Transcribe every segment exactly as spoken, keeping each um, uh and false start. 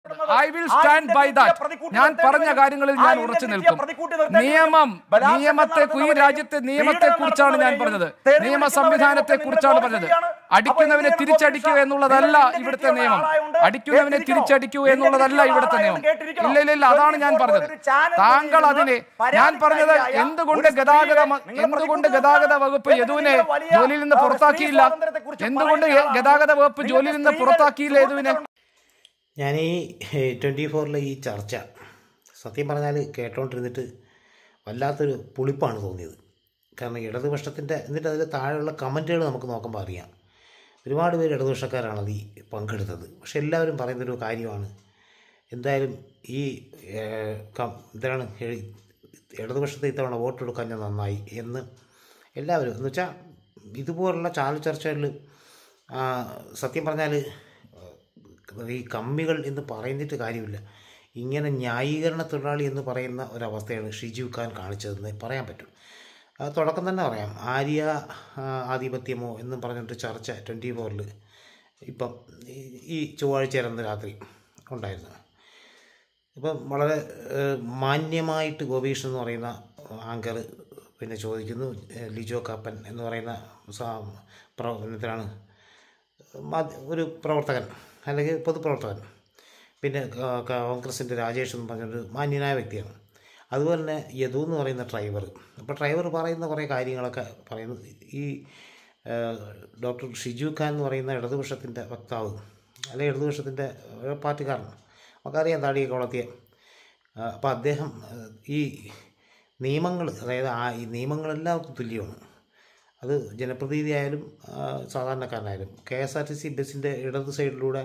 I will stand by that. ഞാൻ പറഞ്ഞ കാര്യങ്ങളിൽ ഞാൻ ഉറച്ചു നിൽക്കും. നിയമം നിയമത്തെ ഈ രാജ്യത്തെ നിയമത്തെ കുറിച്ചാണ് ഞാൻ പറഞ്ഞത്. നിയമ സംവിധാനത്തെ കുറിച്ചാണ് പറഞ്ഞത്. അടിക്കുന്നവനെ തിരിച്ചടിക്കുക എന്നുള്ളതല്ല ഇവിടുത്തെ നിയമം. അടിക്കുന്നവനെ തിരിച്ചടിക്കുക എന്നുള്ളതല്ല ഇവിടുത്തെ നിയമം. ഇല്ല ഇല്ല ഇല്ല അതാണ് ഞാൻ പറഞ്ഞത്. താങ്കൾ അതിനെ ഞാൻ പറഞ്ഞത് എന്തുകൊണ്ട് ഗതാഗത എന്തുകൊണ്ട് ഗതാഗത വകുപ്പ് യദുവിനെ ജോലിയിൽ നിന്ന് പുറത്താക്കിയില്ല? എന്തുകൊണ്ട് ഗതാഗത വകുപ്പ് ജോലിയിൽ നിന്ന് പുറത്താക്കിയില്ല യദുവിനെ? ഞാൻ ഈ ട്വൻറ്റി ഫോറിലെ ഈ ചർച്ച സത്യം പറഞ്ഞാൽ കേട്ടോണ്ടിരുന്നിട്ട് വല്ലാത്തൊരു പുളിപ്പാണ് തോന്നിയത്. കാരണം ഇടതുപക്ഷത്തിൻ്റെ എന്നിട്ട് അതിൽ താഴെയുള്ള കമൻറ്റുകൾ നമുക്ക് നോക്കുമ്പോൾ അറിയാം ഒരുപാട് പേര് ഇടതുപക്ഷക്കാരാണ് അത് ഈ പങ്കെടുത്തത്. പക്ഷെ എല്ലാവരും പറയുന്നൊരു കാര്യമാണ്, എന്തായാലും ഈ എന്താണ് ഇടതുപക്ഷത്തെ ഇത്തവണ വോട്ടെടുക്കാൻ ഞാൻ നന്നായി എന്ന് എല്ലാവരും എന്ന് വെച്ചാൽ ഇതുപോലുള്ള ചാനൽ ചർച്ചകളിൽ സത്യം പറഞ്ഞാൽ ഈ കമ്മികൾ എന്ന് പറയുന്നിട്ട് കാര്യമില്ല. ഇങ്ങനെ ന്യായീകരണ തൊഴിലാളി എന്ന് പറയുന്ന ഒരവസ്ഥയാണ് ഷിജു ഖാൻ കാണിച്ചതെന്ന് പറയാൻ പറ്റും. തുടക്കം തന്നെ പറയാം, ആര്യ ആധിപത്യമോ എന്നും പറഞ്ഞിട്ട് ചർച്ച ട്വൻറ്റി ഫോറിൽ ഇപ്പം ഈ ചൊവ്വാഴ്ച ഇറന്ന രാത്രി ഉണ്ടായിരുന്നു. ഇപ്പം വളരെ മാന്യമായിട്ട് ഗോപീഷ് എന്ന് പറയുന്ന ആങ്കർ പിന്നെ ചോദിക്കുന്നു, ലിജോ കാപ്പൻ എന്ന് പറയുന്ന എന്തിനാണ് ഒരു പ്രവർത്തകൻ അല്ലെങ്കിൽ പൊതുപ്രവർത്തകൻ, പിന്നെ കോൺഗ്രസിൻ്റെ രാജേഷ് എന്ന് പറഞ്ഞൊരു മാന്യനായ വ്യക്തിയാണ്. അതുപോലെ തന്നെ യദു എന്ന് പറയുന്ന ഡ്രൈവർ. അപ്പോൾ ഡ്രൈവർ പറയുന്ന കുറേ കാര്യങ്ങളൊക്കെ പറയുന്നു. ഈ ഡോക്ടർ ഷിജു ഖാൻ എന്ന് പറയുന്ന ഇടതുപക്ഷത്തിൻ്റെ വക്താവ് അല്ലെങ്കിൽ ഇടതുപക്ഷത്തിൻ്റെ പാർട്ടിക്കാരൻ, നമുക്കറിയാം താടിയൊക്കെ വളർത്തിയ. അപ്പോൾ അദ്ദേഹം ഈ നിയമങ്ങൾ, അതായത് ആ ഈ നിയമങ്ങളെല്ലാവർക്കും തുല്യമാണ്. അത് ജനപ്രതിനിധിയായാലും സാധാരണക്കാരനായാലും. K S R T C ബസ്സിൻ്റെ ഇടത് സൈഡിലൂടെ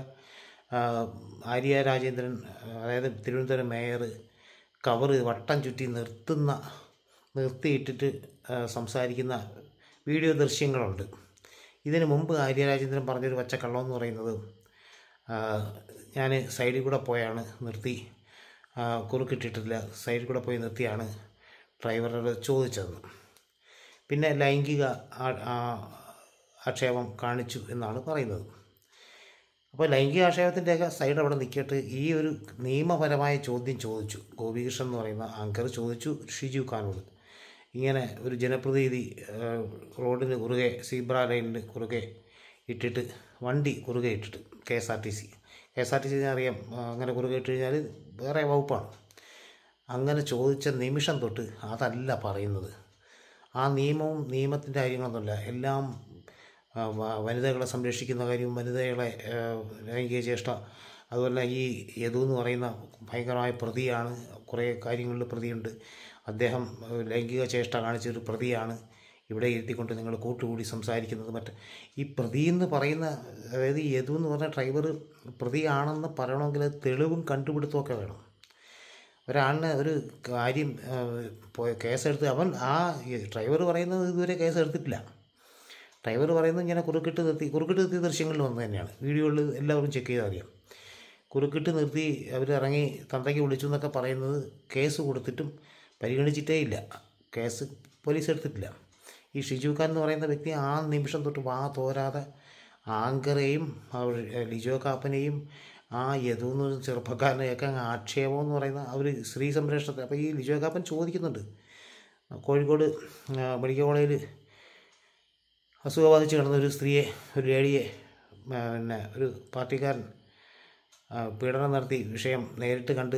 ആര്യ രാജേന്ദ്രൻ, അതായത് തിരുവനന്തപുരം മേയർ, കവറ് വട്ടം ചുറ്റി നിർത്തുന്ന നിർത്തിയിട്ടിട്ട് സംസാരിക്കുന്ന വീഡിയോ ദൃശ്യങ്ങളുണ്ട്. ഇതിന് മുമ്പ് ആര്യ രാജേന്ദ്രൻ പറഞ്ഞൊരു പച്ചക്കള്ളം എന്ന് പറയുന്നത്, ഞാൻ സൈഡിൽ കൂടെ പോയാണ് നിർത്തി, കുറുക്കിട്ടിട്ടില്ല, സൈഡിൽ കൂടെ പോയി നിർത്തിയാണ് ഡ്രൈവറോട് ചോദിച്ചത്. പിന്നെ ലൈംഗിക ആക്ഷേപം കാണിച്ചു എന്നാണ് പറയുന്നത്. അപ്പോൾ ലൈംഗിക ആക്ഷേപത്തിൻ്റെയൊക്കെ സൈഡ് അവിടെ നിൽക്കിയിട്ട് ഈ ഒരു നിയമപരമായ ചോദ്യം ചോദിച്ചു ഗോപികൃഷ്ണൻ എന്ന് പറയുന്ന ആങ്കർ ചോദിച്ചു ഷിജു ഖാനോട്. ഇങ്ങനെ ഒരു ജനപ്രതിനിധി റോഡിന് കുറുകെ സീബ്ര ലൈനിന് കുറുകെ ഇട്ടിട്ട് വണ്ടി കുറുകെ ഇട്ടിട്ട് K S R T C K S R T C അറിയാം, അങ്ങനെ കുറുകെ ഇട്ട് കഴിഞ്ഞാൽ വേറെ വകുപ്പാണ്. അങ്ങനെ ചോദിച്ച നിമിഷം തൊട്ട് അതല്ല പറയുന്നത്. ആ നിയമവും നിയമത്തിൻ്റെ കാര്യങ്ങളൊന്നുമില്ല, എല്ലാം വനിതകളെ സംരക്ഷിക്കുന്ന കാര്യം, വനിതകളെ ലൈംഗിക ചേഷ്ട, അതുപോലെ ഈ യദു എന്ന് പറയുന്ന ഭയങ്കരമായ പ്രതിയാണ്, കുറേ കാര്യങ്ങളിൽ പ്രതിയുണ്ട്, അദ്ദേഹം ലൈംഗിക ചേഷ്ട കാണിച്ചൊരു പ്രതിയാണ്, ഇവിടെ ഇരുത്തിക്കൊണ്ട് നിങ്ങൾ കൂട്ടുകൂടി സംസാരിക്കുന്നത് മറ്റ് ഈ പ്രതി എന്ന് പറയുന്ന, അതായത് യദു എന്ന് പറഞ്ഞ ഡ്രൈവർ പ്രതിയാണെന്ന് പറയണമെങ്കിൽ തെളിവും കണ്ടുപിടുത്തമൊക്കെ വേണം. ഒരാളിന് ഒരു കാര്യം കേസെടുത്ത് അവൻ ആ ഡ്രൈവർ പറയുന്നത് ഇതുവരെ കേസെടുത്തിട്ടില്ല. ഡ്രൈവർ പറയുന്നത് ഇങ്ങനെ കുറുക്കിട്ട് നിർത്തി, കുറുക്കിട്ട് നിർത്തിയ ദൃശ്യങ്ങളിൽ വന്നു തന്നെയാണ്, വീഡിയോകളിൽ എല്ലാവരും ചെക്ക് ചെയ്താൽ അറിയാം. കുറുക്കിട്ട് നിർത്തി അവർ ഇറങ്ങി തന്തയ്ക്ക് വിളിച്ചു എന്നൊക്കെ പറയുന്നത് കേസ് കൊടുത്തിട്ടും പരിഗണിച്ചിട്ടേ ഇല്ല, കേസ് പോലീസ് എടുത്തിട്ടില്ല. ഈ ഷിജു ഖാൻ എന്ന് പറയുന്ന വ്യക്തി ആ നിമിഷം തൊട്ട് വാ തോരാതെ ആങ്കറേയും ലിജോ കാപ്പനെയും ആ യദു എന്ന് ചെറുപ്പക്കാരനെയൊക്കെ ആക്ഷേപം എന്ന് പറയുന്ന അവർ സ്ത്രീ സംരക്ഷണത്തിൽ. അപ്പോൾ ഈ ലിജോ കാപ്പൻ ചോദിക്കുന്നുണ്ട്, കോഴിക്കോട് മെഡിക്കൽ കോളേജിൽ അസുഖം ബാധിച്ച് കിടന്ന ഒരു സ്ത്രീയെ, ഒരു ലേഡിയെ പിന്നെ ഒരു പാർട്ടിക്കാരൻ പീഡനം നടത്തി വിഷയം നേരിട്ട് കണ്ട്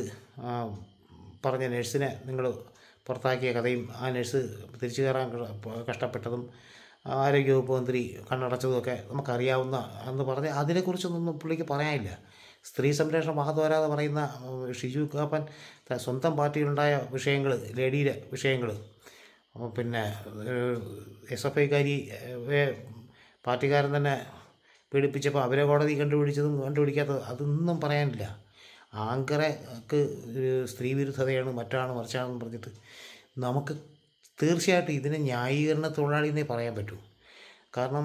പറഞ്ഞ നഴ്സിനെ നിങ്ങൾ പുറത്താക്കിയ കഥയും ആ നഴ്സ് തിരിച്ചു കയറാൻ കഷ്ടപ്പെട്ടതും ആരോഗ്യവകുപ്പ് മന്ത്രി കണ്ണടച്ചതുമൊക്കെ നമുക്കറിയാവുന്ന എന്ന് പറഞ്ഞ് അതിനെക്കുറിച്ചൊന്നും പുള്ളിക്ക് പറയാനില്ല. സ്ത്രീ സംരക്ഷണം വാഹത്തോരാതെ പറയുന്ന ഷിജു കാപ്പൻ സ്വന്തം പാർട്ടിയിലുണ്ടായ വിഷയങ്ങൾ, ലേഡിയുടെ വിഷയങ്ങൾ, പിന്നെ എസ് എഫ് ഐക്കാരി പാർട്ടിക്കാരൻ തന്നെ പീഡിപ്പിച്ചപ്പോൾ അവരെ കോടതി കണ്ടുപിടിച്ചതും കണ്ടുപിടിക്കാത്തത് അതൊന്നും പറയാനില്ല. ആങ്കറക്ക് സ്ത്രീവിരുദ്ധതയാണ്, മറ്റാണ് മറിച്ചാണെന്ന് പറഞ്ഞിട്ട് നമുക്ക് തീർച്ചയായിട്ടും ഇതിനെ ന്യായീകരണ തൊഴിലാളി എന്നേ പറയാൻ പറ്റൂ. കാരണം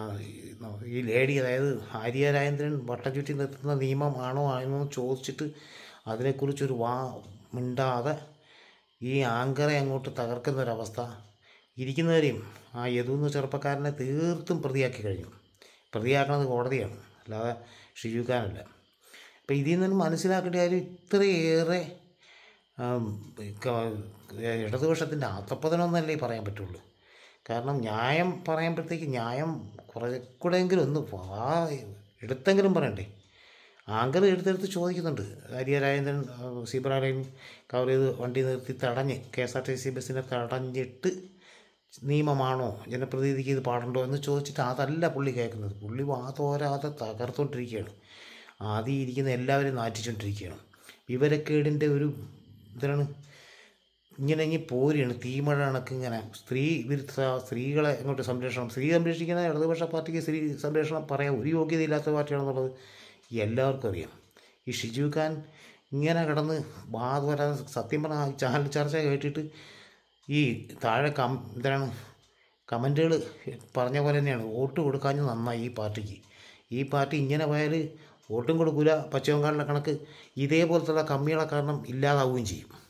ഈ ലേഡി, അതായത് ആര്യ രാജേന്ദ്രൻ വട്ടം ചുറ്റി നിർത്തുന്ന നിയമം ആണോ ആണോ ചോദിച്ചിട്ട് അതിനെക്കുറിച്ചൊരു വാ മിണ്ടാതെ ഈ ആങ്കറെ അങ്ങോട്ട് തകർക്കുന്ന ഒരവസ്ഥ ഇരിക്കുന്നവരെയും ആ യദു എന്ന ചെറുപ്പക്കാരനെ തീർത്തും പ്രതിയാക്കി കഴിഞ്ഞു. പ്രതിയാക്കുന്നത് കോടതിയാണ്, അല്ലാതെ ഷിജു ഖാനല്ല. അപ്പം ഇതിൽ നിന്ന് മനസ്സിലാക്കേണ്ട കാര്യം ഇത്രയേറെ ഇടതുപക്ഷത്തിൻ്റെ ആത്തപ്പതനമൊന്നല്ലേ പറയാൻ പറ്റുള്ളൂ. കാരണം ന്യായം പറയുമ്പോഴത്തേക്ക് ന്യായം കുറേ കൂടെയെങ്കിലും ഒന്ന് ആ എടുത്തെങ്കിലും പറയണ്ടേ. ആങ്കർ എടുത്തെടുത്ത് ചോദിക്കുന്നുണ്ട്. Arya Rajendran zebra line cover ചെയ്ത് വണ്ടി നിർത്തി തടഞ്ഞ് K S R T C ബസ്സിനെ തടഞ്ഞിട്ട് നിയമമാണോ ജനപ്രതിനിധിക്ക് ഇത് പാടുണ്ടോ എന്ന് ചോദിച്ചിട്ട് അതല്ല പുള്ളി കേൾക്കുന്നത്. പുള്ളി വാതോരാതെ തകർത്തുകൊണ്ടിരിക്കുകയാണ്. ആദ്യം ഇരിക്കുന്ന എല്ലാവരും നാറ്റിച്ചുകൊണ്ടിരിക്കുകയാണ്. വിവരക്കേടിൻ്റെ ഒരു ഇതാണ്. ഇങ്ങനെ ഇങ്ങനെ പോരുകയാണ് തീമഴ കണക്ക്. ഇങ്ങനെ സ്ത്രീ വിരുദ്ധ സ്ത്രീകളെ ഇങ്ങോട്ട് സംരക്ഷണം, സ്ത്രീ സംരക്ഷിക്കുന്ന ഇടതുപക്ഷ പാർട്ടിക്ക് സ്ത്രീ സംരക്ഷണം പറയാൻ ഒരു യോഗ്യതയില്ലാത്ത പാർട്ടിയാണെന്നുള്ളത് എല്ലാവർക്കും അറിയാം. ഈ ഷിജു ഖാൻ ഇങ്ങനെ കിടന്ന് വാതുവരാതെ സത്യം പറഞ്ഞാൽ ചാനൽ ചർച്ച കേട്ടിട്ട് ഈ താഴെ കം എന്താണ് കമൻറ്റുകൾ പറഞ്ഞ പോലെ തന്നെയാണ്. വോട്ട് കൊടുക്കാഞ്ഞ് നന്നായി ഈ പാർട്ടിക്ക്. ഈ പാർട്ടി ഇങ്ങനെ പോയാൽ വോട്ടും കൊടുക്കില്ല. പശ്ചിമബംഗാളിലെ കണക്ക് ഇതേപോലത്തുള്ള കമ്മികളെ കാരണം ഇല്ലാതാവുകയും ചെയ്യും.